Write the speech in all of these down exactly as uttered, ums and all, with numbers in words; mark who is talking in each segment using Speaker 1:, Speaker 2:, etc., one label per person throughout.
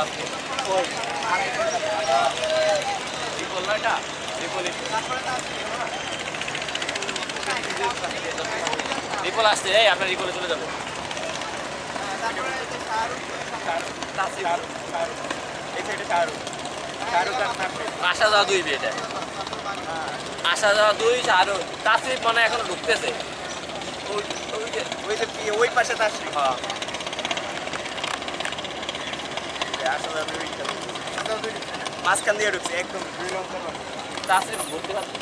Speaker 1: Ripple আসছে, এই আপনার রিপলে চলে যাবো। আসা যাওয়া দুই বিয়েটা, আসা যাওয়া দুই শাহরুখ তাসরিফ মানে এখনো ঢুকতেছে
Speaker 2: ওই পাশে তাসরিফ।
Speaker 1: হ্যাঁ
Speaker 2: মাঝখান দিয়ে ঢুকছে একদম
Speaker 1: তাসরিফ বলতে পারছি।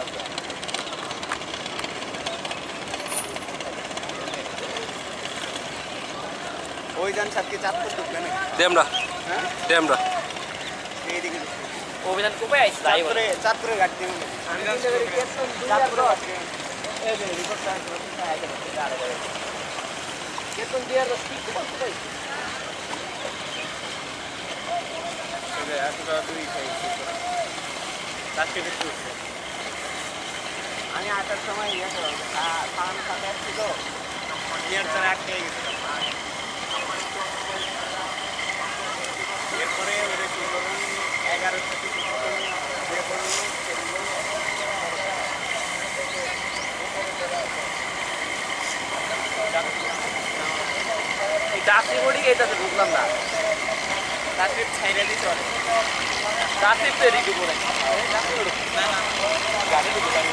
Speaker 2: ওই যান সাতকে চাঁদপুর ঢুকবে না
Speaker 3: ড্যামরা
Speaker 2: হ্যাঁ
Speaker 3: ড্যামরা
Speaker 2: এইদিকে
Speaker 1: অভিযান কবে আইস তাই বলে
Speaker 2: চাঁদপুরে চাঁদপুরে ঘাট দিয়ে চাঁদপুরে আছে
Speaker 1: এই যে রিপোর্ট সাইন্স আছে আরে বলে কেতন দিয়ে রস্তি কত কই
Speaker 2: ওকে আসলে দুই খাই তাসরিফ একটু আমি আসার সময় ইয়ে তো খান সাথে ছিল ইয়ার ছাড়া আটকে গেছিলাম এরপরে ওদের সুন্দরবন এগারোটা থেকে বের করলো
Speaker 1: এই দাসি বডি এইটাতে ঢুকলাম না,
Speaker 2: তাসরিফ ছাইরা দিতে পারে
Speaker 1: দাসির তো এদিকে পড়ে
Speaker 2: না না
Speaker 1: গাড়ি ঢুকে গাড়ি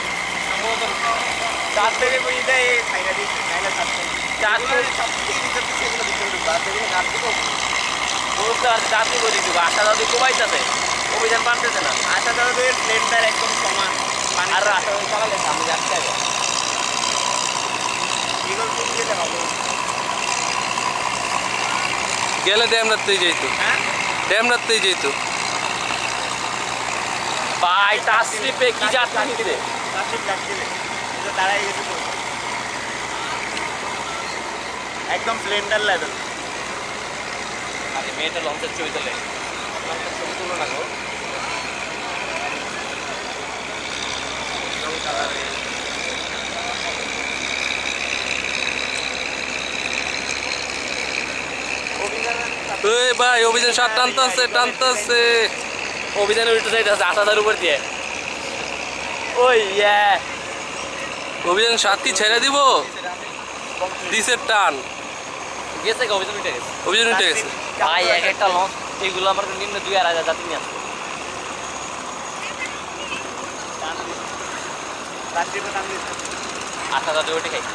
Speaker 2: চার থেকে বই দেয় ছাইরা দিচ্ছে ছাইরা থাকতে
Speaker 1: চার থেকে
Speaker 2: সব থেকে ভিতর থেকে এগুলো ভিতরে ঢুকবে আর দেখুন গাছ থেকে
Speaker 1: বুঝতে পারছি দাসি বডি ঢুকে আসা যাওয়া কোবাইতেছে, অভিযান পারতেছে না।
Speaker 2: আসা যাওয়া প্লেনটার একদম সমান
Speaker 1: আর আসা যাওয়া চালালে সামনে যাচ্ছে আগে
Speaker 2: এগুলো তুমি গেলে ভালো
Speaker 3: গেলে ড্যামরাতেই যেত,
Speaker 2: হ্যাঁ
Speaker 3: ড্যামরাতেই যেত।
Speaker 1: ভাই তাসরিফে কি যাত্রা নিতে
Speaker 2: তাসরিফ গাছ দিলে এটা দাঁড়াই গেছে তো একদম প্লেনটার লেভেল
Speaker 1: আরে মেয়েটা লঞ্চের ছবি তোলে, লঞ্চের ছবি তুলো না গো।
Speaker 3: ওই ভাই অভিযান সাত টানতেছে টানতেছে
Speaker 1: অভিযানে উল্টো সাইড আছে আসাদার উপর দিয়ে। ওই ইয়া
Speaker 3: অভিযান সাত কি ছেড়ে দিব, দিসের টান
Speaker 1: গেছে গো, অভিযান উঠে গেছে।
Speaker 3: অভিযান উঠে গেছে।
Speaker 1: ভাই এক একটা লঞ্চ এইগুলো আমার নিম্ন দুই আড়াই হাজার যাত্রী নিয়ে আসছে।
Speaker 2: তাসরিফে টান দিচ্ছে
Speaker 1: আট হাজার ওইটা খাই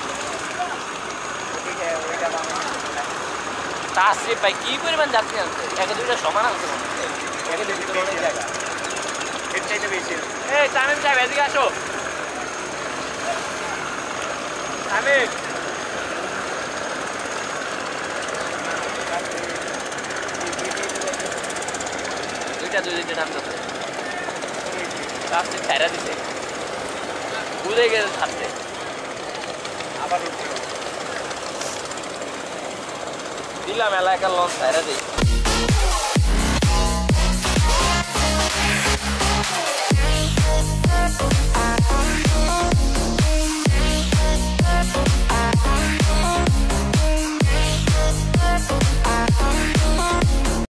Speaker 2: ওদিকে ওইটা বাংলা
Speaker 1: তাসরিফ ভাই কি পরিমাণ যাত্রী আনছে, এক দুইটা সমান আনছে মনে হচ্ছে।
Speaker 2: এর চাইতে বেশি
Speaker 1: এই তামিম সাহেব এদিকে আসো। তামিম দুইটা দুই দুইটা নামতেছে, তাসরিফ ছাইরা দিছে, বুঝে গেছে ছাড়তে।
Speaker 2: আবার উঠছে
Speaker 1: দিলাম এলাকার লঞ্চ ছাইরা দিই।